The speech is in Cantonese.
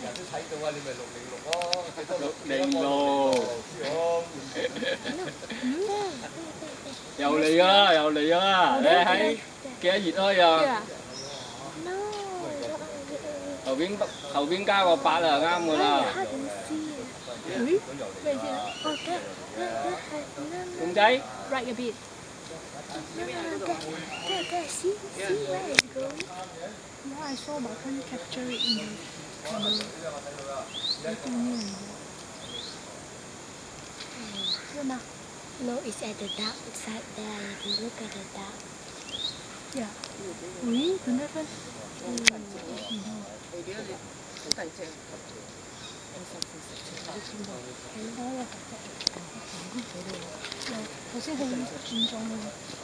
又嚟㗎啦，又嚟㗎啦！你喺幾多熱開啊？後邊加個8啊，啱㗎啦。公仔 Right a bit. See where it's going. Yeah, I saw, but I can't capture it in the camera. No, it's at the dark side there. You can look at the dark. Yeah. Ui, con đất vân. Nó là 頭先好嚴重喎。